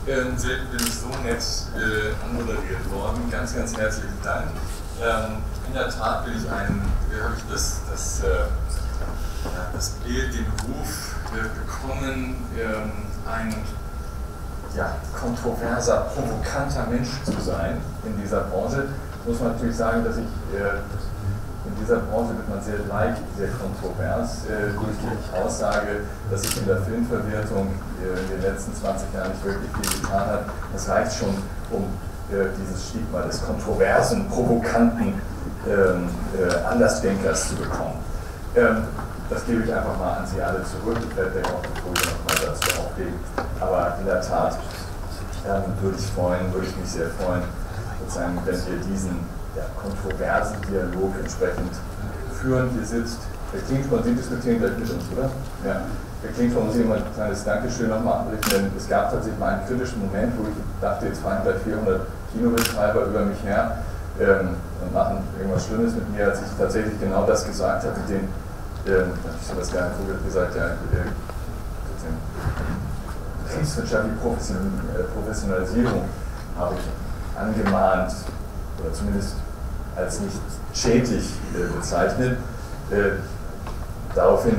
bin ich so nett anmoderiert worden. Ganz, ganz herzlichen Dank. In der Tat habe ich das Bild, den Ruf bekommen, ein kontroverser, provokanter Mensch zu sein in dieser Branche. Muss man natürlich sagen, dass ich in dieser Branche wird man sehr leicht, sehr kontrovers durch die Aussage, dass sich in der Filmverwertung in den letzten 20 Jahren nicht wirklich viel getan hat. Das reicht schon, um dieses Stigma des kontroversen, provokanten Andersdenkers zu bekommen. Das gebe ich einfach mal an Sie alle zurück. Ich werde gleich auch die Folie nochmal dazu auflegen. Aber in der Tat würde ich mich sehr freuen, sozusagen, wenn wir diesen kontroversen Dialog entsprechend führen. Hier sitzt der Klingspon, Sie diskutieren gleich mit uns, oder? Ja. Der Klingspon muss ich immer ein kleines Dankeschön nochmal anrichten, denn es gab tatsächlich mal einen kritischen Moment, wo ich dachte, jetzt fahren gleich 400 Kinobetreiber über mich her und machen irgendwas Schlimmes mit mir, als ich tatsächlich genau das gesagt habe, mit den, ich habe das gar nicht gesagt, kriegswirtschaftliche Professionalisierung habe ich angemahnt, oder zumindest als nicht schädlich bezeichnet. Daraufhin,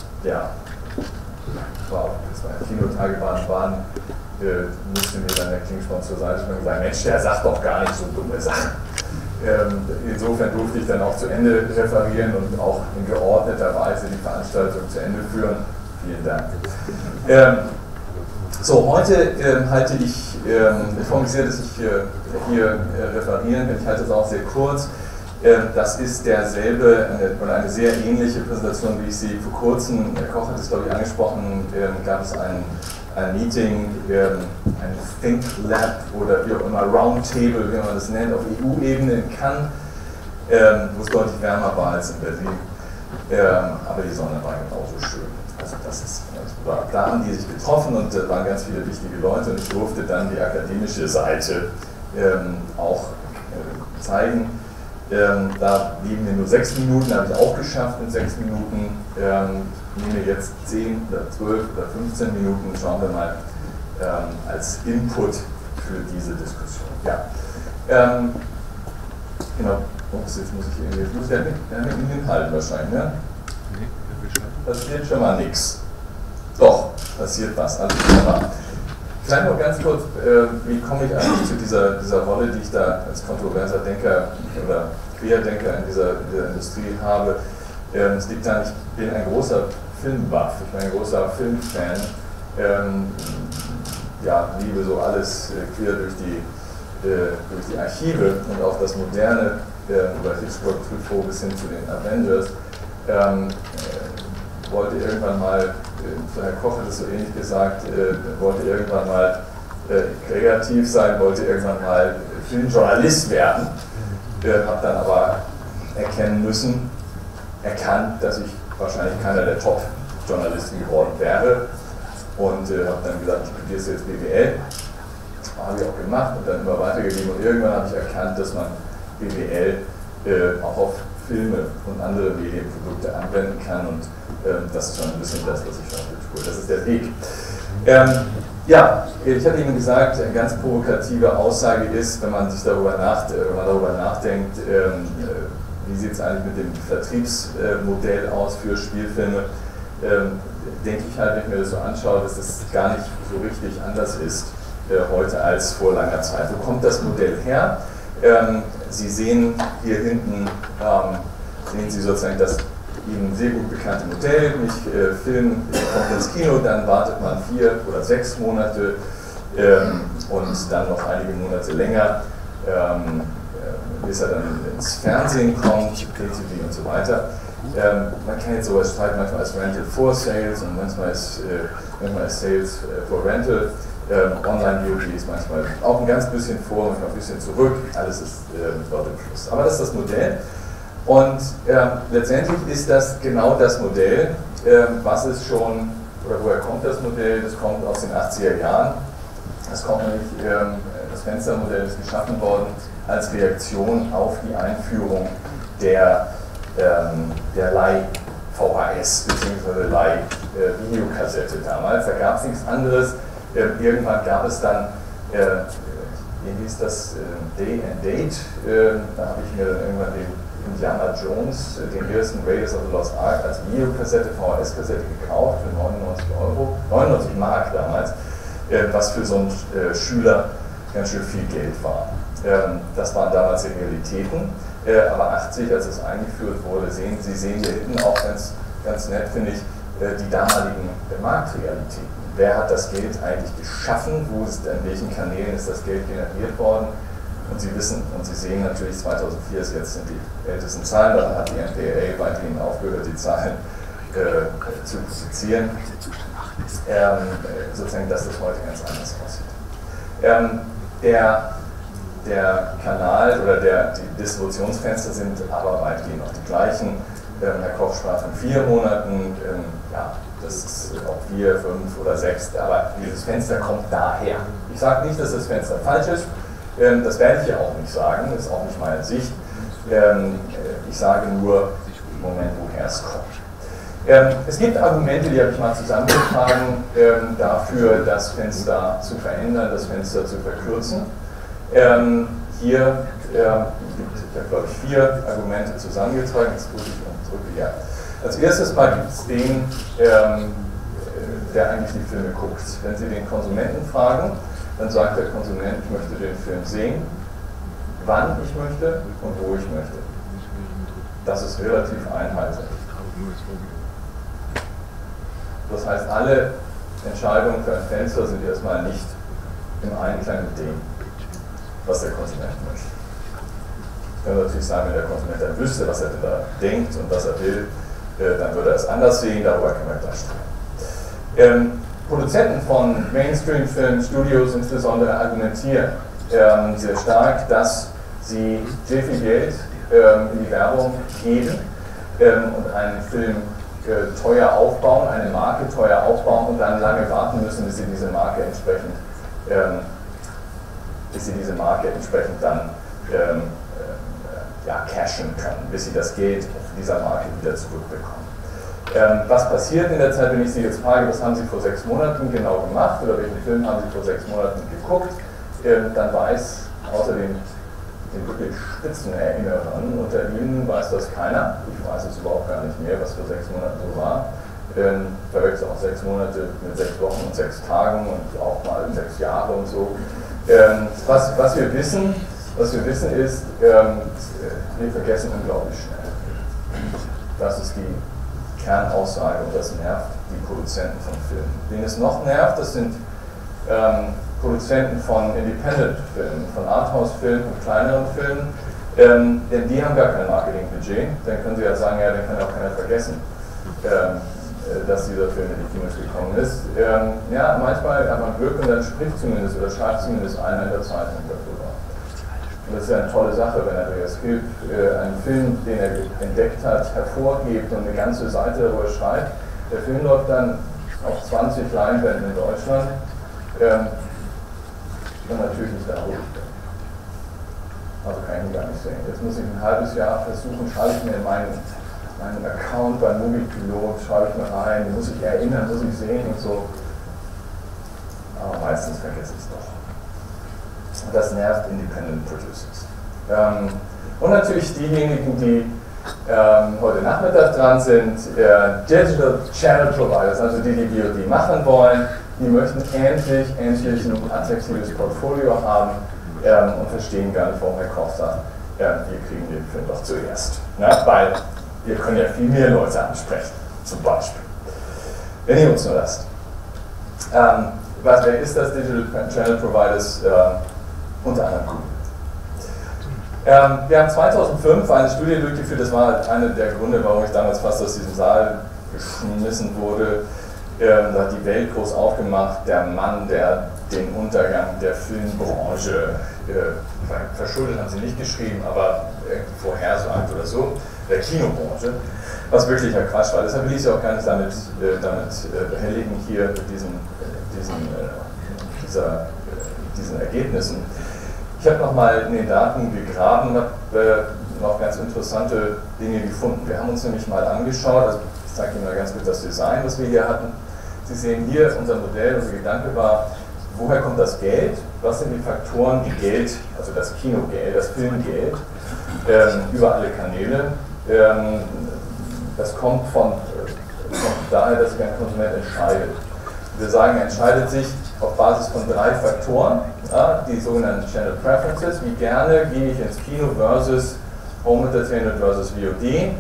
Kinotage waren, musste mir dann der Klingspon zur Seite und sagen, Mensch, der sagt doch gar nicht so dumme Sachen. Insofern durfte ich dann auch zu Ende referieren und auch in geordneter Weise die Veranstaltung zu Ende führen. Vielen Dank. Heute halte ich freue mich sehr, dass ich hier referieren kann. Ich halte es auch sehr kurz. Das ist derselbe oder eine sehr ähnliche Präsentation, wie ich sie vor kurzem, Herr Koch hat es glaube ich angesprochen, gab es ein Meeting, ein Think Lab oder wie auch immer, Roundtable, wie man das nennt, auf EU-Ebene in Cannes, wo es deutlich wärmer war als in Berlin. Aber die Sonne war genauso schön. Also da haben die sich getroffen und da waren ganz viele wichtige Leute und ich durfte dann die akademische Seite auch zeigen. Da blieben mir nur 6 Minuten, habe ich auch geschafft in 6 Minuten. Nehme jetzt 10 oder 12 oder 15 Minuten, schauen wir mal, als Input für diese Diskussion. Genau. Jetzt muss ich ja mit hinhalten wahrscheinlich, ne? Passiert schon mal nichts. Doch, passiert was, alles wunderbar. Vielleicht noch ganz kurz, wie komme ich eigentlich zu dieser Rolle, die ich da als kontroverser Denker oder Querdenker in dieser Industrie habe. Es liegt daran, ich bin ein großer Filmbuff, ich bin ein großer Filmfan. Liebe so alles quer durch die Archive und auch das Moderne, über Hitchcock, Truffaut bis hin zu den Avengers. Wollte irgendwann mal, Herr Koch hat es so ähnlich gesagt, wollte irgendwann mal kreativ sein, wollte irgendwann mal Filmjournalist werden. Habe dann aber erkannt, dass ich wahrscheinlich keiner der Top-Journalisten geworden wäre und habe dann gesagt, ich studiere jetzt BWL. Habe ich auch gemacht und dann immer weitergegeben und irgendwann habe ich erkannt, dass man BWL auch auf Filme und andere Medienprodukte anwenden kann und das ist schon ein bisschen das, was ich schon tue. Das ist der Weg. Ich hatte Ihnen gesagt, eine ganz provokative Aussage ist, wenn man darüber nachdenkt, wie sieht es eigentlich mit dem Vertriebsmodell aus für Spielfilme, denke ich halt, wenn ich mir das so anschaue, dass das gar nicht so richtig anders ist heute als vor langer Zeit. Wo kommt das Modell her? Sie sehen hier hinten, sehen Sie sozusagen das Ihnen sehr gut bekannte Modell, Film kommt ins Kino, dann wartet man 4 oder 6 Monate und dann noch einige Monate länger, bis er dann ins Fernsehen kommt, PTV und so weiter. Man kann jetzt sowas streiten, manchmal als Rental for Sales und manchmal ist Sales for Rental. Online-VOD ist manchmal auch ein ganz bisschen vor, manchmal ein bisschen zurück, alles ist dort im Fluss. Aber das ist das Modell. Und letztendlich ist das genau das Modell, was es schon, oder woher kommt das Modell? Das kommt aus den 80er Jahren. Das kommt nämlich, das Fenstermodell ist geschaffen worden als Reaktion auf die Einführung der Leih-VHS bzw. Leih-Videokassette damals. Da gab es nichts anderes Irgendwann gab es dann, wie hieß das, Day and Date, da habe ich mir dann irgendwann den Indiana Jones, den ersten Raiders of the Lost Ark, als Videokassette, VHS-Kassette gekauft für 99 Euro, 99 Mark damals, was für so einen Schüler ganz schön viel Geld war. Das waren damals die Realitäten, aber 80, als es eingeführt wurde, Sie sehen hier hinten auch ganz nett, finde ich, die damaligen Marktrealitäten. Wer hat das Geld eigentlich geschaffen? An welchen Kanälen ist das Geld generiert worden? Und Sie wissen, und Sie sehen natürlich, 2004 sind die ältesten Zahlen, dann hat die MPAA weiterhin aufgehört, die Zahlen zu publizieren. Sozusagen, dass das heute ganz anders aussieht. Der Kanal oder die Distributionsfenster sind aber weitgehend noch die gleichen. Herr Koch sprach von 4 Monaten, ja, das ist auch 4, 5 oder 6, aber dieses Fenster kommt daher. Ich sage nicht, dass das Fenster falsch ist, das werde ich ja auch nicht sagen, das ist auch nicht meine Sicht. Ich sage nur im Moment, woher es kommt. Es gibt Argumente, die habe ich mal zusammengetragen, dafür das Fenster zu verändern, das Fenster zu verkürzen. Hier ich habe, glaube ich, 4 Argumente zusammengetragen, jetzt drücke ich ja. Als erstes mal gibt es den, der eigentlich die Filme guckt. Wenn Sie den Konsumenten fragen, dann sagt der Konsument, ich möchte den Film sehen, wann ich möchte und wo ich möchte. Das ist relativ einheitlich. Das heißt, alle Entscheidungen für ein Fenster sind erstmal nicht im Einklang mit dem, was der Konsument möchte. Ich kann natürlich sagen, wenn der Konsument dann wüsste, was er da denkt und was er will, dann würde er es anders sehen, darüber können wir gleich sprechen. Produzenten von Mainstream-Film, Studios insbesondere argumentieren sehr stark, dass sie sehr viel Geld in die Werbung geben und einen Film teuer aufbauen, eine Marke teuer aufbauen und dann lange warten müssen, bis sie diese Marke entsprechend dann cashen können, bis sie das Geld dieser Marke wieder zurückbekommen. Was passiert in der Zeit, wenn ich Sie jetzt frage, was haben Sie vor 6 Monaten genau gemacht oder welchen Film haben Sie vor 6 Monaten geguckt, dann weiß außer den wirklich spitzen Erinnerern unter Ihnen weiß das keiner. Ich weiß es überhaupt gar nicht mehr, was vor 6 Monaten so war. Verrückt auch 6 Monate mit 6 Wochen und 6 Tagen und auch mal 6 Jahre und so. Was wir wissen ist, wir vergessen unglaublich schnell. Das ist die Kernaussage und das nervt die Produzenten von Filmen. Wen es noch nervt, das sind Produzenten von Independent-Filmen, von Arthouse-Filmen, von kleineren Filmen, denn die haben gar kein Marketingbudget. Dann können sie ja sagen, ja, dann kann auch keiner vergessen, dass dieser Film in die Kinos gekommen ist. Ja, manchmal hat man Glück und dann spricht zumindest oder schreibt zumindest einer in der Zeitung darüber. Und das ist ja eine tolle Sache, wenn Andreas Kilb einen Film, den er entdeckt hat, hervorhebt und eine ganze Seite darüber schreibt. Der Film läuft dann auf 20 Leinwänden in Deutschland. Und natürlich nicht da, wo ich bin. Also kann ich ihn gar nicht sehen. Jetzt muss ich ein halbes Jahr versuchen, schreibe ich mir in meinen Account bei Moviepilot, schreibe ich mir rein, muss ich erinnern, muss ich sehen und so. Aber meistens vergesse ich es doch. Und das nervt Independent Producers. Und natürlich diejenigen, die heute Nachmittag dran sind, Digital Channel Providers, also die VOD machen wollen, die möchten endlich ein attraktives Portfolio haben und verstehen gar nicht, warum Herr Koch sagt, wir kriegen den Film doch zuerst. Na, weil wir können ja viel mehr Leute ansprechen, zum Beispiel. Wenn ihr uns nur lasst. Wer ist das? Digital Channel Providers? Unter anderem Google. Wir haben 2005 eine Studie durchgeführt, das war einer der Gründe, warum ich damals fast aus diesem Saal geschmissen wurde. Da hat die Welt groß aufgemacht, der Mann, der den Untergang der Filmbranche verschuldet, haben sie nicht geschrieben, aber vorhersagt oder so, der Kinobranche, was wirklicher Quatsch war. Deshalb will ich Sie auch gar nicht damit behelligen hier mit diesen Ergebnissen. Ich habe nochmal in den Daten gegraben und habe noch ganz interessante Dinge gefunden. Wir haben uns nämlich mal angeschaut, also ich zeige Ihnen mal ganz kurz das Design, was wir hier hatten. Sie sehen hier, unser Modell, unser Gedanke war, woher kommt das Geld? Was sind die Faktoren, die Geld, also das Kinogeld, das Filmgeld, über alle Kanäle, das kommt von daher, dass sich ein Konsument entscheidet. Wir sagen, er entscheidet sich auf Basis von 3 Faktoren, die sogenannten Channel Preferences, wie gerne gehe ich ins Kino versus Home Entertainment versus VOD,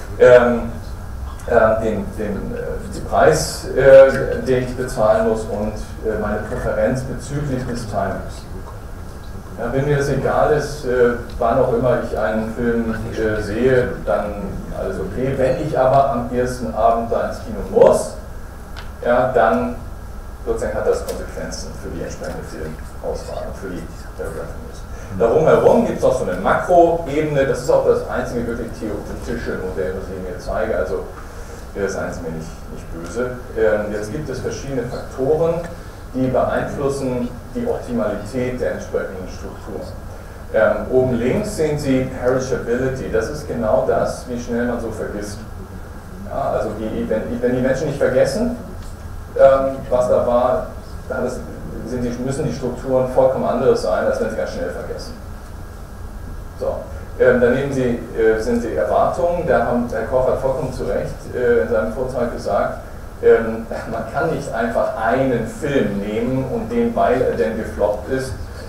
den Preis, den ich bezahlen muss und meine Präferenz bezüglich des Timings. Ja, wenn mir das egal ist, wann auch immer ich einen Film sehe, dann alles okay. Wenn ich aber am ersten Abend da ins Kino muss, ja, dann sozusagen hat das Konsequenzen für die entsprechende Filmauswahl und für die Revenues. Darum herum gibt es noch so eine Makroebene, das ist auch das einzige wirklich theoretische Modell, was ich Ihnen hier zeige, also das ist mir nicht böse. Jetzt gibt es verschiedene Faktoren, die beeinflussen die Optimalität der entsprechenden Strukturen. Oben links sehen Sie Perishability, das ist genau das, wie schnell man so vergisst. Ja, also wenn die Menschen nicht vergessen, was da war, dann müssen die Strukturen vollkommen anderes sein, als wenn sie ganz schnell vergessen. So. Daneben sind die Erwartungen, Herr Koch hat vollkommen zu Recht in seinem Vortrag gesagt, man kann nicht einfach einen Film nehmen und den, weil er denn gefloppt ist,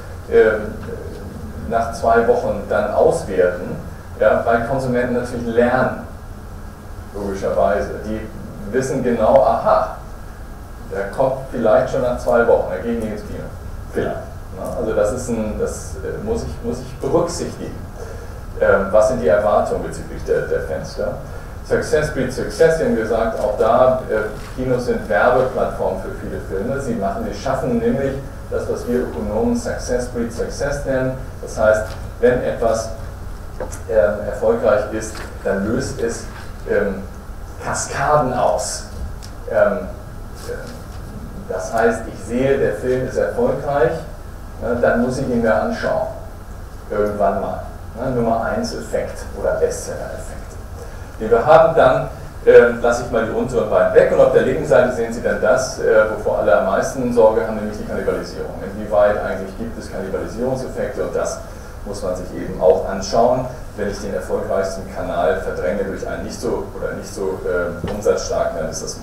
nach 2 Wochen dann auswerten, ja, weil Konsumenten natürlich lernen, logischerweise. Die wissen genau, aha, der kommt vielleicht schon nach 2 Wochen, er geht nicht ins Kino. Vielleicht. Ja, also das muss ich berücksichtigen. Was sind die Erwartungen bezüglich der Fenster? Success breeds Success, Sie haben gesagt, auch da, Kinos sind Werbeplattformen für viele Filme. Sie schaffen nämlich das, was wir Ökonomen Success breeds Success nennen. Das heißt, wenn etwas erfolgreich ist, dann löst es Kaskaden aus. Das heißt, ich sehe, der Film ist erfolgreich, dann muss ich ihn mir anschauen. Irgendwann mal. Nummer 1 Effekt oder Bestseller-Effekt. Wir haben dann, lasse ich mal die unteren beiden weg und auf der linken Seite sehen Sie dann das, wovor alle am meisten Sorge haben, nämlich die Kannibalisierung. Inwieweit eigentlich gibt es Kannibalisierungseffekte und das muss man sich eben auch anschauen. Wenn ich den erfolgreichsten Kanal verdränge durch einen nicht so umsatzstarken, dann ist das ein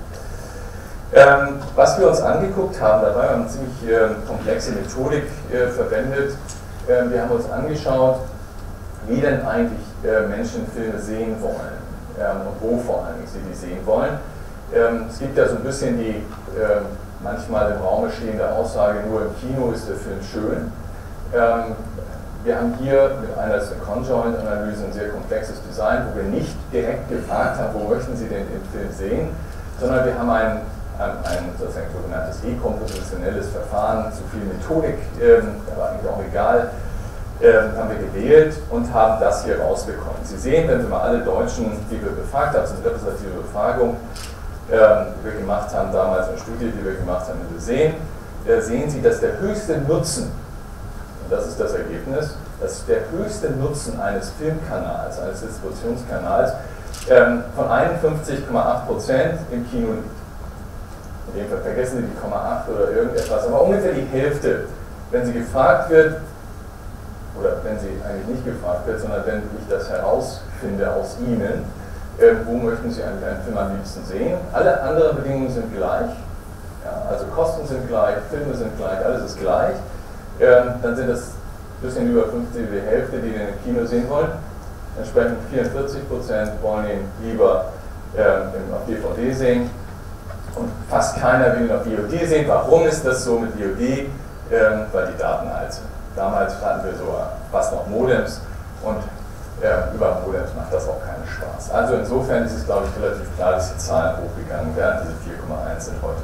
Problem. Was wir uns angeguckt haben, dabei haben wir eine ziemlich komplexe Methodik verwendet. Wir haben uns angeschaut, wie denn eigentlich Menschen Filme sehen wollen und wo vor allem sie die sehen wollen. Es gibt ja so ein bisschen die manchmal im Raum stehende Aussage, nur im Kino ist der Film schön. Wir haben hier mit einer Conjoint-Analyse ein sehr komplexes Design, wo wir nicht direkt gefragt haben, wo möchten Sie denn den Film sehen, sondern wir haben ein sozusagen sogenanntes E-kompositionelles Verfahren, zu viel Methodik, aber eigentlich auch egal, haben wir gewählt und haben das hier rausbekommen. Sie sehen, wenn wir mal alle Deutschen, die wir befragt haben, das ist eine repräsentative Befragung, die wir gemacht haben, damals eine Studie, die wir gemacht haben, sehen Sie, dass der höchste Nutzen, und das ist das Ergebnis, dass der höchste Nutzen eines Filmkanals, eines Distributionskanals von 51,8% im Kino liegt. In dem Fall vergessen Sie die 0,8 oder irgendetwas, aber ungefähr die Hälfte, wenn sie gefragt wird, oder wenn sie eigentlich nicht gefragt wird, sondern wenn ich das herausfinde aus Ihnen, wo möchten Sie eigentlich einen Film am liebsten sehen? Alle anderen Bedingungen sind gleich, ja, also Kosten sind gleich, Filme sind gleich, alles ist gleich, dann sind das ein bisschen über 50, die Hälfte, die den im Kino sehen wollen. Entsprechend 44% wollen ihn lieber auf DVD sehen. Und fast keiner will ihn auf VOD sehen. Warum ist das so mit VOD? Weil die Daten alt sind. Damals hatten wir so fast noch Modems und über Modems macht das auch keinen Spaß. Also insofern ist es, glaube ich, relativ klar, dass die Zahlen hochgegangen werden. Diese 4,1 sind heute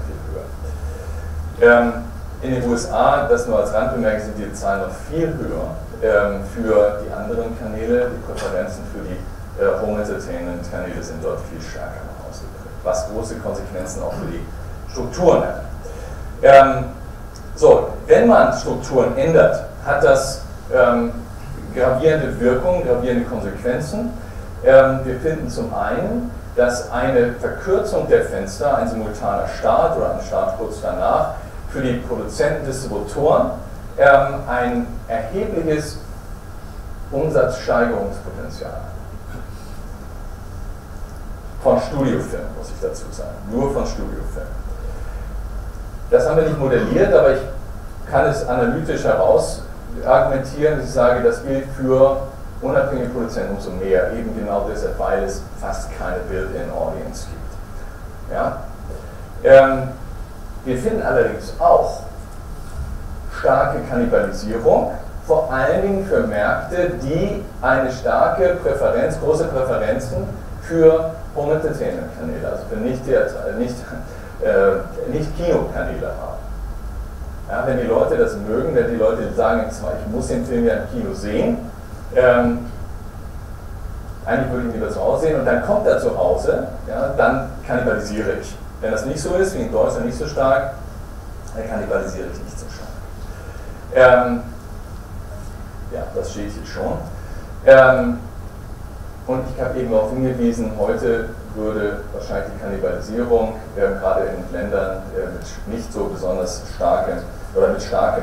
viel höher. In den USA, das nur als Randbemerkung, sind die Zahlen noch viel höher für die anderen Kanäle. Die Präferenzen für die Home Entertainment Kanäle sind dort viel stärker noch ausgeprägt, was große Konsequenzen auch für die Strukturen hat. So, wenn man Strukturen ändert, hat das gravierende Wirkungen, gravierende Konsequenzen. Wir finden zum einen, dass eine Verkürzung der Fenster, ein simultaner Start oder ein Start kurz danach, für die Produzenten, Distributoren ein erhebliches Umsatzsteigerungspotenzial von Studiofilmen, muss ich dazu sagen, nur von Studiofilmen. Das haben wir nicht modelliert, aber ich kann es analytisch heraus argumentieren, dass ich sage, das gilt für unabhängige Produzenten umso mehr, eben genau deshalb, weil es fast keine Built-in-Audience gibt. Ja? Wir finden allerdings auch starke Kannibalisierung, vor allen Dingen für Märkte, die eine starke Präferenz, große Präferenzen für Home Entertainment Kanäle, also für nicht Kinokanäle haben. Ja, wenn die Leute das mögen, wenn die Leute sagen, ich muss den Film ja im Kino sehen, eigentlich würde ich ihn lieber zu Hause sehen und dann kommt er zu Hause, ja, dann kannibalisiere ich. Wenn das nicht so ist, wie in Deutschland nicht so stark, dann kannibalisiere ich nicht so stark. Ja, das steht hier schon. Und ich habe eben darauf hingewiesen, heute würde wahrscheinlich die Kannibalisierung, gerade in Ländern mit nicht so besonders starken oder mit starker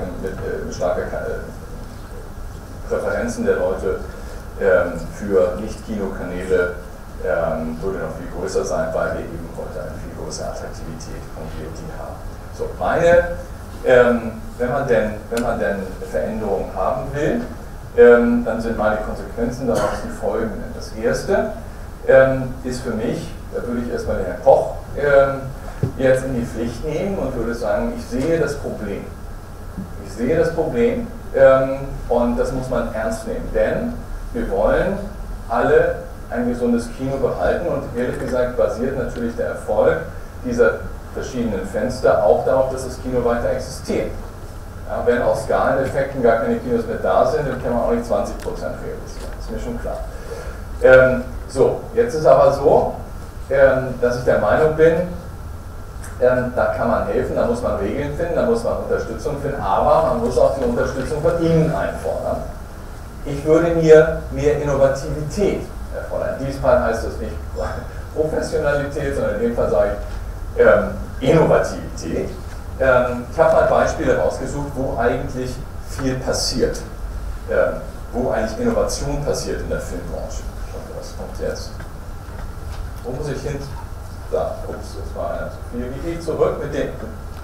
Präferenzen der Leute für Nicht-Kinokanäle würde noch viel größer sein, weil wir eben heute eine viel größere Attraktivität von VOD haben. So, wenn man denn Veränderungen haben will, dann sind meine Konsequenzen daraus die folgenden. Das erste ist für mich, da würde ich erstmal den Herrn Koch jetzt in die Pflicht nehmen und würde sagen, ich sehe das Problem. Ich sehe das Problem und das muss man ernst nehmen, denn wir wollen alle ein gesundes Kino behalten und ehrlich gesagt basiert natürlich der Erfolg dieser verschiedenen Fenster auch darauf, dass das Kino weiter existiert. Ja, wenn aus Skaleneffekten gar keine Kinos mehr da sind, dann kann man auch nicht 20% realisieren, das ist mir schon klar. So, jetzt ist aber so, dass ich der Meinung bin, da kann man helfen, da muss man Regeln finden, da muss man Unterstützung finden, aber man muss auch die Unterstützung von Ihnen einfordern. Ich würde mir mehr Innovativität erfordern. In diesem Fall heißt das nicht Professionalität, sondern in dem Fall sage ich Innovativität. Ich habe mal Beispiele rausgesucht, wo eigentlich viel passiert, wo eigentlich Innovation passiert in der Filmbranche. Was kommt jetzt? Wo muss ich hin? Da, ups, das war einer zu viel. Wie gehe ich zurück mit dem?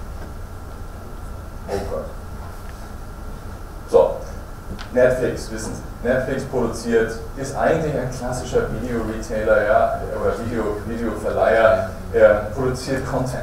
Oh Gott. So, Netflix, wissen Sie. Netflix produziert, ist eigentlich ein klassischer Video-Retailer, ja, oder Videoverleiher, produziert Content.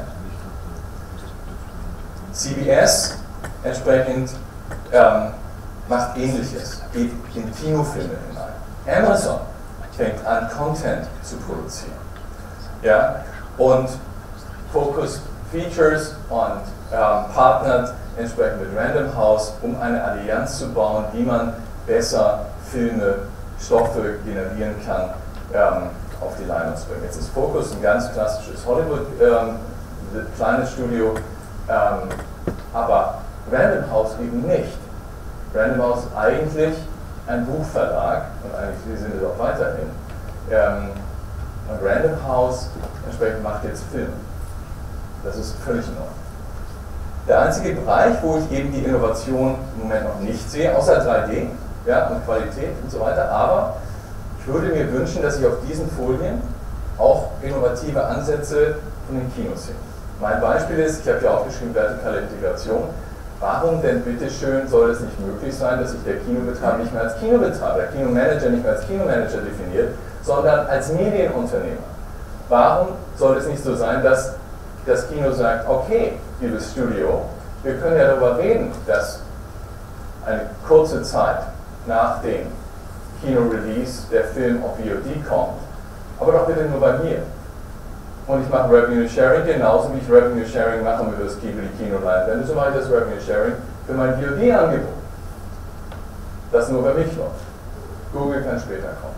CBS entsprechend macht Ähnliches, geht in Kinofilme hinein. Amazon fängt an, Content zu produzieren. Ja? Und Focus Features und partnert entsprechend mit Random House, um eine Allianz zu bauen, wie man besser Filme, Stoffe generieren kann, auf die Leinwand zu bringen. Jetzt ist Focus ein ganz klassisches Hollywood, kleines Studio, aber Random House eben nicht. Random House ist eigentlich ein Buchverlag und eigentlich sind es auch weiterhin. Und Random House entsprechend macht jetzt Film. Das ist völlig neu. Der einzige Bereich, wo ich eben die Innovation im Moment noch nicht sehe, außer 3D, ja, und Qualität und so weiter, aber ich würde mir wünschen, dass ich auf diesen Folien auch innovative Ansätze von den Kinos sehe. Mein Beispiel ist, ich habe ja aufgeschrieben, vertikale Integration. Warum denn bitteschön soll es nicht möglich sein, dass sich der Kinobetreiber nicht mehr als Kinobetreiber, der Kinomanager nicht mehr als Kinomanager definiert, sondern als Medienunternehmer? Warum soll es nicht so sein, dass das Kino sagt, okay, liebes Studio, wir können ja darüber reden, dass eine kurze Zeit nach dem Kino-Release der Film auf VOD kommt, aber doch bitte nur bei mir. Und ich mache Revenue Sharing genauso wie ich Revenue Sharing mache mit das Kino-Leinwände, so mache ich das Revenue Sharing für mein VOD-Angebot. Das nur bei mich läuft. Google kann später kommen.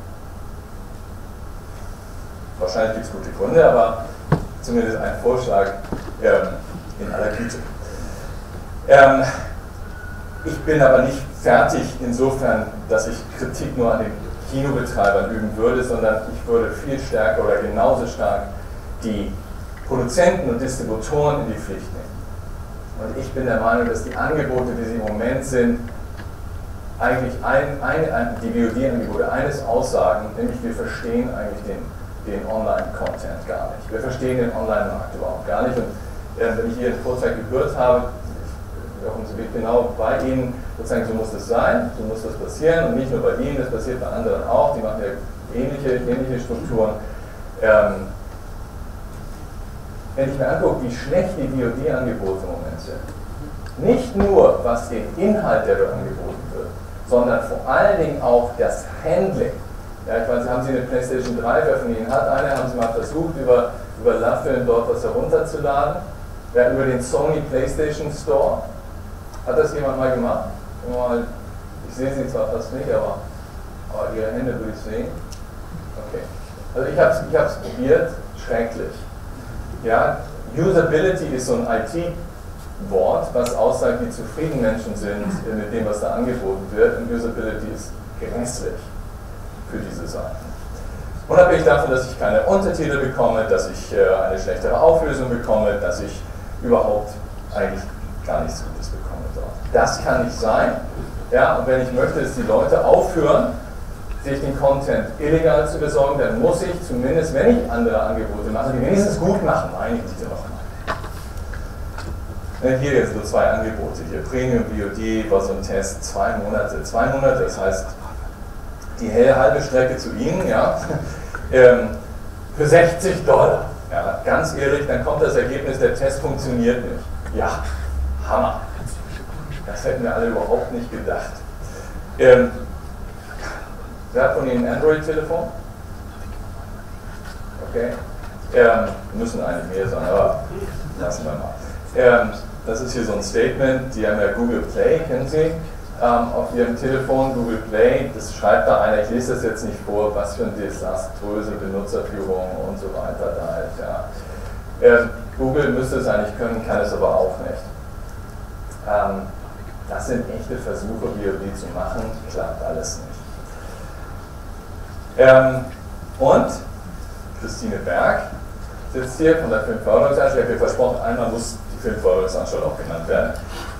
Wahrscheinlich gibt es gute Gründe, aber zumindest ein Vorschlag in aller Güte. Ich bin aber nicht fertig insofern, dass ich Kritik nur an den Kinobetreibern üben würde, sondern ich würde viel stärker oder genauso stark die Produzenten und Distributoren in die Pflicht nehmen. Und ich bin der Meinung, dass die Angebote, wie sie im Moment sind, eigentlich die VOD-Angebote eines aussagen, nämlich wir verstehen eigentlich den Online-Content gar nicht. Wir verstehen den Online-Markt überhaupt gar nicht. Und wenn ich Ihren Vortrag gehört habe, Jochen, Sie bin genau bei Ihnen, sozusagen, so muss das sein, so muss das passieren und nicht nur bei Ihnen, das passiert bei anderen auch, die machen ja ähnliche Strukturen. Wenn ich mir angucke, wie schlecht die VOD-Angebote im Moment sind, nicht nur was den Inhalt, der dort angeboten wird, sondern vor allen Dingen auch das Handling. Ja, ich weiß, haben Sie eine PlayStation 3, wer von Ihnen hat eine, haben Sie mal versucht, über LoveFilm dort was herunterzuladen? Ja, über den Sony PlayStation Store? Hat das jemand mal gemacht? Ich sehe Sie zwar fast nicht, aber Ihre Hände würde ich sehen. Okay. Also ich habe es probiert, schrecklich. Ja, Usability ist so ein IT-Wort, was aussagt, wie zufrieden Menschen sind mit dem, was da angeboten wird. Und Usability ist grässlich für diese Seiten. Unabhängig davon, dass ich keine Untertitel bekomme, dass ich eine schlechtere Auflösung bekomme, dass ich überhaupt eigentlich gar nichts Gutes bekomme dort. Das kann nicht sein. Ja, und wenn ich möchte, dass die Leute aufhören, sich den Content illegal zu besorgen, dann muss ich zumindest, wenn ich andere Angebote mache, die wenigstens gut machen, meine Güte nochmal. Hier jetzt nur 2 Angebote, hier Premium VOD war so ein Test, 2 Monate, das heißt die halbe Strecke zu Ihnen, ja, für $60. Ja, ganz ehrlich, dann kommt das Ergebnis, der Test funktioniert nicht. Ja, Hammer. Das hätten wir alle überhaupt nicht gedacht. Wer hat von Ihnen ein Android-Telefon? Okay. Müssen eigentlich mehr sein, aber lassen wir mal. Das ist hier so ein Statement, die haben ja Google Play, kennen Sie? Auf Ihrem Telefon, Google Play, das schreibt da einer, ich lese das jetzt nicht vor, was für eine desaströse Benutzerführung und so weiter da ist. Ja. Google müsste es eigentlich können, kann es aber auch nicht. Das sind echte Versuche, VOD zu machen, klappt alles nicht. Und Christine Berg sitzt hier von der Filmförderungsanstalt. Ich habe versprochen, einmal muss die Filmförderungsanstalt auch genannt werden.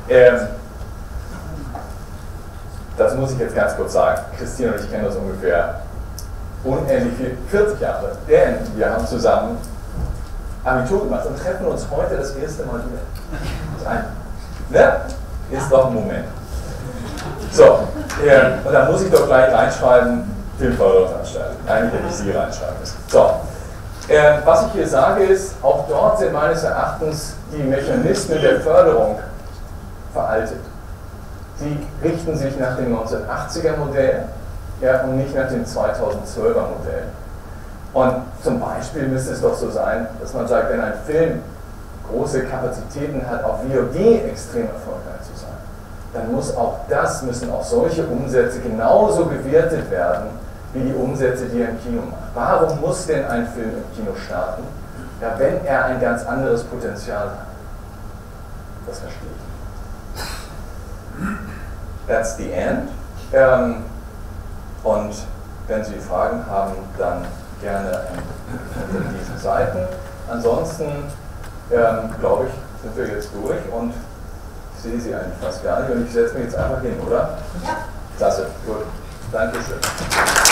Das muss ich jetzt ganz kurz sagen. Christine und ich kennen das ungefähr unendlich viel, 40 Jahre. Denn wir haben zusammen Abitur gemacht und treffen uns heute das erste Mal wieder. Ne? Ist doch ein Moment. So, und da muss ich doch gleich reinschreiben, Filmförderungsanstalt. Eigentlich hätte ich Sie reinschreiben müssen. So, was ich hier sage ist, auch dort sind meines Erachtens die Mechanismen der Förderung veraltet. Sie richten sich nach dem 1980er Modell, ja, und nicht nach dem 2012er Modell. Und zum Beispiel müsste es doch so sein, dass man sagt, wenn ein Film große Kapazitäten hat, auf VOD extrem erfolgreich zu sein, dann müssen auch solche Umsätze genauso gewertet werden, wie die Umsätze, die er im Kino macht. Warum muss denn ein Film im Kino starten, ja, wenn er ein ganz anderes Potenzial hat? Das verstehe ich. That's the end. Und wenn Sie Fragen haben, dann gerne unter diesen Seiten. Ansonsten, glaube ich, sind wir jetzt durch und ich sehe Sie eigentlich fast gar nicht und ich setze mich jetzt einfach hin, oder? Ja. Klasse, gut. Dankeschön.